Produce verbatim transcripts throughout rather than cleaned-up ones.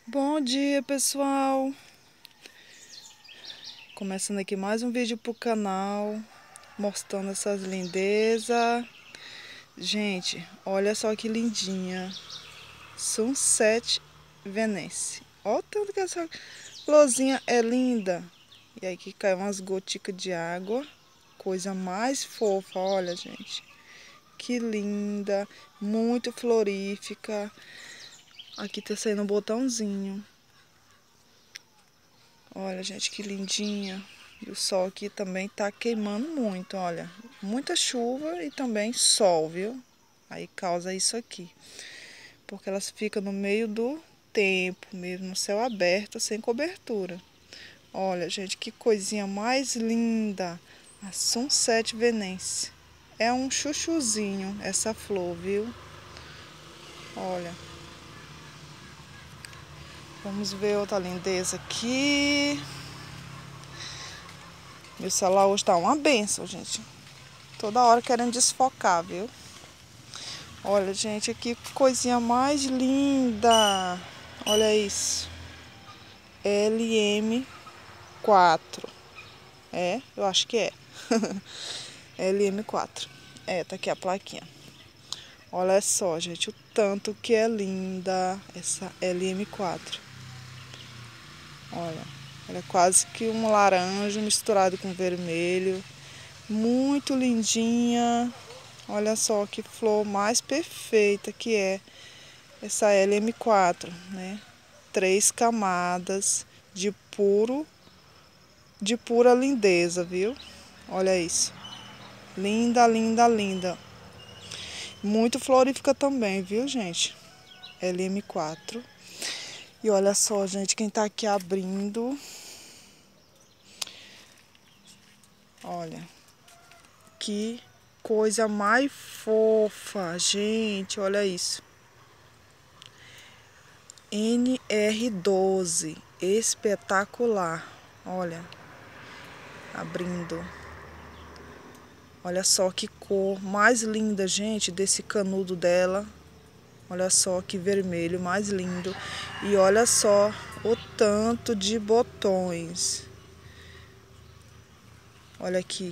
Bom dia, pessoal! Começando aqui mais um vídeo pro canal, mostrando essas lindezas. Gente, olha só que lindinha. Sunset Venense. Olha o tanto que essa florzinha é linda. E aí que cai umas goticas de água. Coisa mais fofa, olha, gente. Que linda, muito florífica. Aqui tá saindo um botãozinho. Olha, gente, que lindinha. E o sol aqui também tá queimando muito, olha. Muita chuva e também sol, viu? Aí causa isso aqui. Porque elas ficam no meio do tempo, mesmo no céu aberto, sem cobertura. Olha, gente, que coisinha mais linda. A Sunset Venense. É um chuchuzinho essa flor, viu? Olha. Vamos ver outra lindeza aqui. Meu celular hoje tá uma benção, gente. Toda hora querendo desfocar, viu? Olha, gente, que coisinha mais linda. Olha isso. L M quatro. É, eu acho que é. L M quatro. É, tá aqui a plaquinha. Olha só, gente, o tanto que é linda essa L M quatro. Olha, ela é quase que um laranja misturado com vermelho. Muito lindinha. Olha só que flor mais perfeita que é essa L M quatro, né? Três camadas de puro, de pura lindeza, viu? Olha isso. Linda, linda, linda. Muito florífica também, viu, gente? L M quatro. E olha só, gente, quem tá aqui abrindo. Olha. Que coisa mais fofa, gente, olha isso. N R doze, espetacular. Olha, abrindo. Olha só que cor mais linda, gente, desse canudo dela. Olha só que vermelho mais lindo. E olha só o tanto de botões. Olha aqui.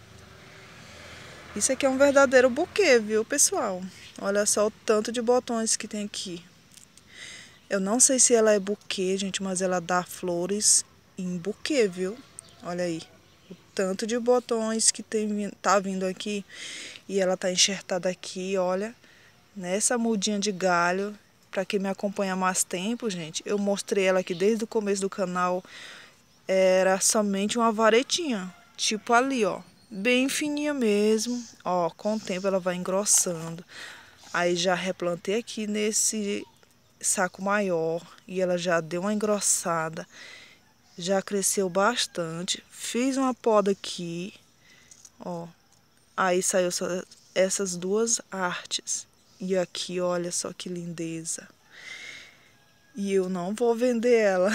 Isso aqui é um verdadeiro buquê, viu, pessoal? Olha só o tanto de botões que tem aqui. Eu não sei se ela é buquê, gente, mas ela dá flores em buquê, viu? Olha aí. O tanto de botões que tem, tá vindo aqui. E ela tá enxertada aqui, olha. Nessa mudinha de galho. Pra quem me acompanha há mais tempo, gente, eu mostrei ela aqui desde o começo do canal. Era somente uma varetinha. Tipo ali, ó. Bem fininha mesmo. Ó, com o tempo ela vai engrossando. Aí já replantei aqui nesse saco maior e ela já deu uma engrossada, já cresceu bastante. Fiz uma poda aqui, ó, aí saiu só essas duas artes. E aqui, olha só que lindeza. E eu não vou vender ela.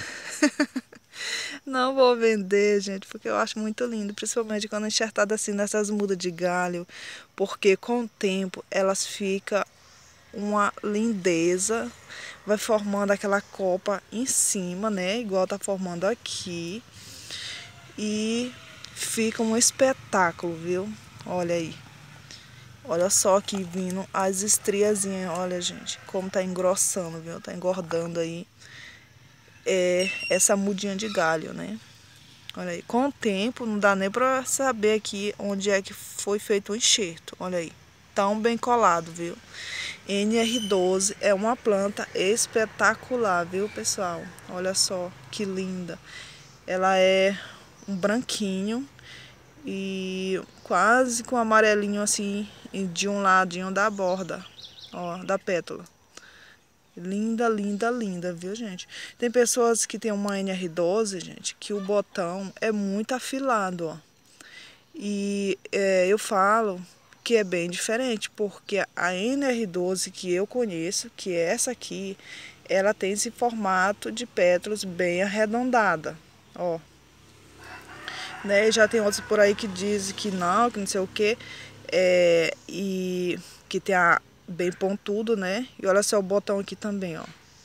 Não vou vender, gente, porque eu acho muito lindo, principalmente quando enxertada assim nessas mudas de galho, porque com o tempo elas ficam uma lindeza, vai formando aquela copa em cima, né? Igual tá formando aqui. E fica um espetáculo, viu? Olha aí. Olha só aqui vindo as estriazinhas, olha, gente, como tá engrossando, viu? Tá engordando aí é, essa mudinha de galho, né? Olha aí, com o tempo não dá nem pra saber aqui onde é que foi feito o enxerto, olha aí. Tão bem colado, viu? N R doze é uma planta espetacular, viu, pessoal? Olha só que linda. Ela é um branquinho e quase com amarelinho assim de um ladinho da borda, ó, da pétala. Linda, linda, linda, viu, gente? Tem pessoas que tem uma N R doze, gente, que o botão é muito afilado, ó. E é, eu falo que é bem diferente, porque a N R doze que eu conheço, que é essa aqui, ela tem esse formato de pétalas bem arredondada, ó. Né? Já tem outros por aí que dizem que não, que não sei o que, é, e que tem a bem pontudo, né? E olha só o botão aqui também, ó.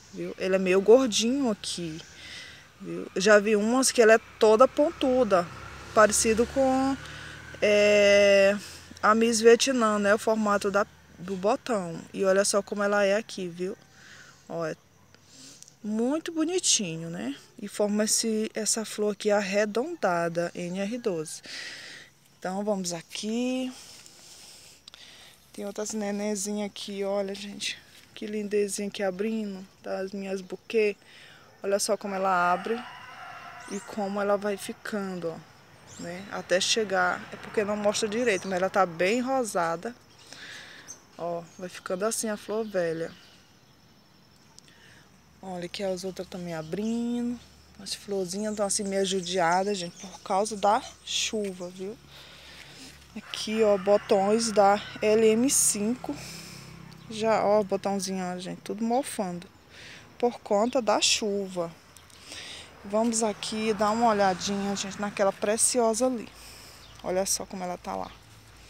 viu? Ele é meio gordinho aqui, viu? Eu já vi umas que ela é toda pontuda, parecido com é, a Miss Vietnã, né? O formato da, do botão. E olha só como ela é aqui, viu? Ó, é muito bonitinho, né? E forma esse, essa flor aqui arredondada, N R doze. Então, vamos aqui. Tem outras nenenzinhas aqui, olha, gente. Que lindezinha aqui abrindo, das minhas buquê. Olha só como ela abre e como ela vai ficando, ó, né? Até chegar, é porque não mostra direito, mas ela tá bem rosada. Ó, vai ficando assim a flor velha. Olha aqui as outras também abrindo. As florzinhas estão assim meio judiadas, gente, por causa da chuva, viu? Aqui, ó, botões da L M cinco. Já, ó, botãozinho, ó, gente, tudo mofando por conta da chuva. Vamos aqui dar uma olhadinha, gente, naquela preciosa ali. Olha só como ela tá lá.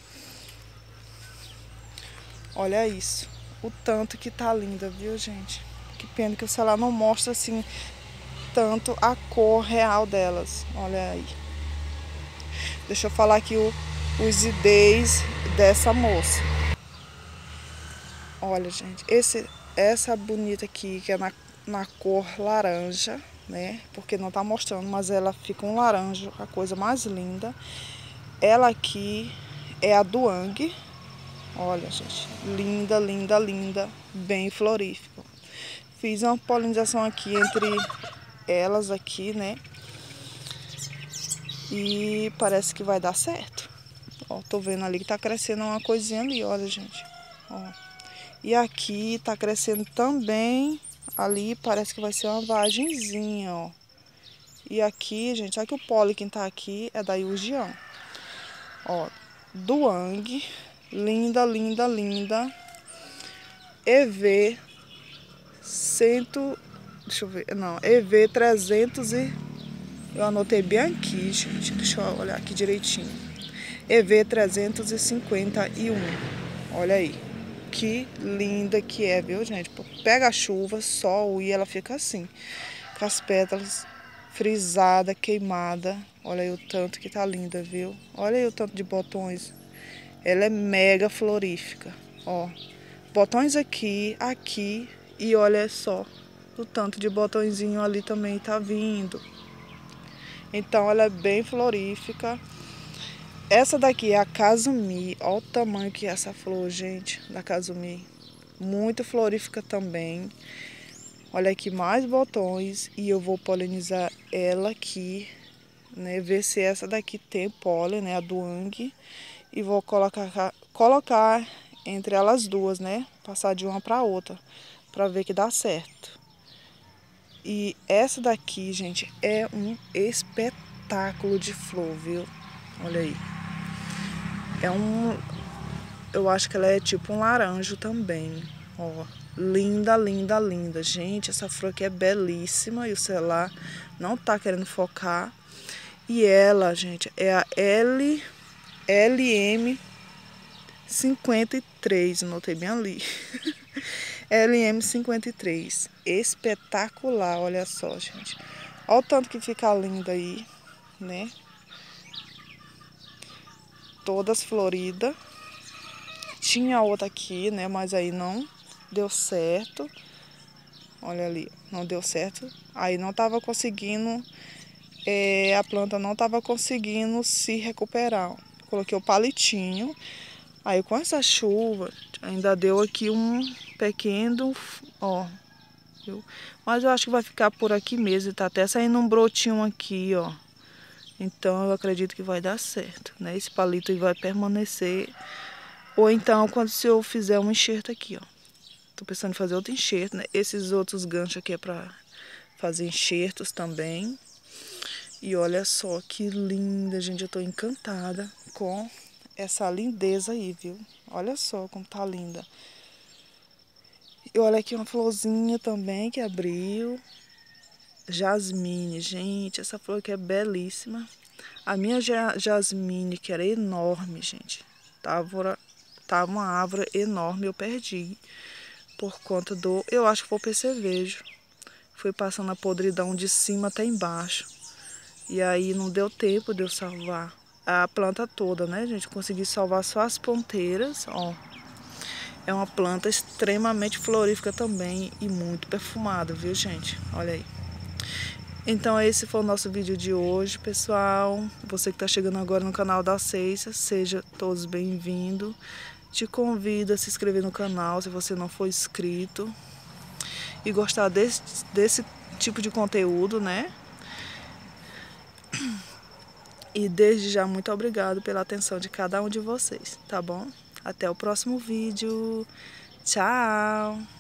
Olha isso. O tanto que tá linda, viu, gente? Que pena que o celular não mostra, assim, tanto a cor real delas. Olha aí. Deixa eu falar aqui o, os I Ds dessa moça. Olha, gente, esse, essa bonita aqui, que é na, na cor laranja, né? Porque não tá mostrando, mas ela fica um laranja, a coisa mais linda. Ela aqui é a Duang. Olha, gente, linda, linda, linda, bem florífica. Fiz uma polinização aqui entre elas aqui, né? E parece que vai dar certo. Ó, tô vendo ali que tá crescendo uma coisinha ali, olha, gente. Ó. E aqui tá crescendo também, ali parece que vai ser uma vagenzinha, ó. E aqui, gente, olha que o pólen que tá aqui é da Yujian. Ó, Duang, linda, linda, linda. E V cento, deixa eu ver, não, E V trezentos e eu anotei bem aqui, gente, deixa eu olhar aqui direitinho. E V trezentos e cinquenta e um. Olha aí. Que linda que é, viu, gente? Pega a chuva, sol e ela fica assim, com as pétalas frisada, queimada. Olha aí o tanto que tá linda, viu? Olha aí o tanto de botões. Ela é mega florífica, ó. Botões aqui, aqui e olha só o tanto de botõezinho ali também tá vindo. Então ela é bem florífica. Essa daqui é a Kasumi. Olha o tamanho que é essa flor, gente, da Kasumi. Muito florífica também. Olha aqui mais botões e eu vou polinizar ela aqui, né? Ver se essa daqui tem pólen, né? A Duang. E vou colocar, colocar entre elas duas, né? Passar de uma para outra, para ver que dá certo. E essa daqui, gente, é um espetáculo de flor, viu? Olha aí. É um... Eu acho que ela é tipo um laranjo também, ó. Linda, linda, linda. Gente, essa flor aqui é belíssima e o celular não tá querendo focar. E ela, gente, é a L, L M cinquenta e três, anotei bem ali. L M cinquenta e três. Espetacular, olha só, gente. Olha o tanto que fica linda aí, né? Todas floridas. Tinha outra aqui, né? Mas aí não deu certo. Olha ali, não deu certo. Aí não tava conseguindo, é, a planta não tava conseguindo se recuperar. Coloquei o palitinho. Aí com essa chuva, ainda deu aqui um pequeno, ó. Viu? Mas eu acho que vai ficar por aqui mesmo. Tá até saindo um brotinho aqui, ó. Então eu acredito que vai dar certo, né? Esse palito vai permanecer. Ou então quando se eu fizer um enxerto aqui, ó. Tô pensando em fazer outro enxerto, né? Esses outros ganchos aqui é pra fazer enxertos também. E olha só que linda, gente. Eu tô encantada com essa lindeza aí, viu? Olha só como tá linda. E olha aqui uma florzinha também que abriu. Jasmine, gente. Essa flor aqui é belíssima. A minha jasmine, que era enorme, gente. Tava, tava uma árvore enorme, eu perdi. Por conta do, eu acho que foi o percevejo. foi passando a podridão de cima até embaixo. E aí não deu tempo de eu salvar a planta toda, né, gente? Consegui salvar só as ponteiras, ó. É uma planta extremamente florífica também e muito perfumada, viu, gente? Olha aí. Então esse foi o nosso vídeo de hoje, pessoal. Você que está chegando agora no canal da Ceissa, seja todos bem-vindos. Te convido a se inscrever no canal se você não for inscrito e gostar desse, desse tipo de conteúdo, né? E desde já, muito obrigado pela atenção de cada um de vocês, tá bom? Até o próximo vídeo. Tchau!